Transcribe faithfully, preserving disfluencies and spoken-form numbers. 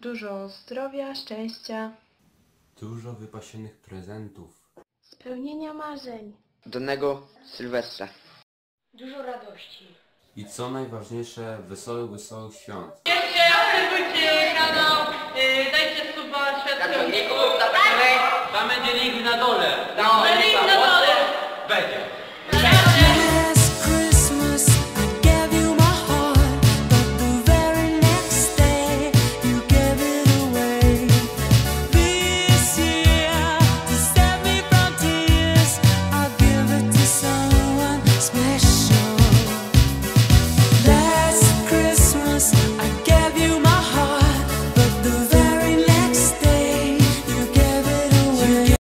Dużo zdrowia, szczęścia, Dużo wypasionych prezentów. spełnienia marzeń, Udanego Sylwestra. Dużo radości. I co najważniejsze, wesołych, wesołych świąt. Jeszcze obserwujcie kanał, yy, dajcie suba, świadczenie. Tam będzie link na dole. Link na dole.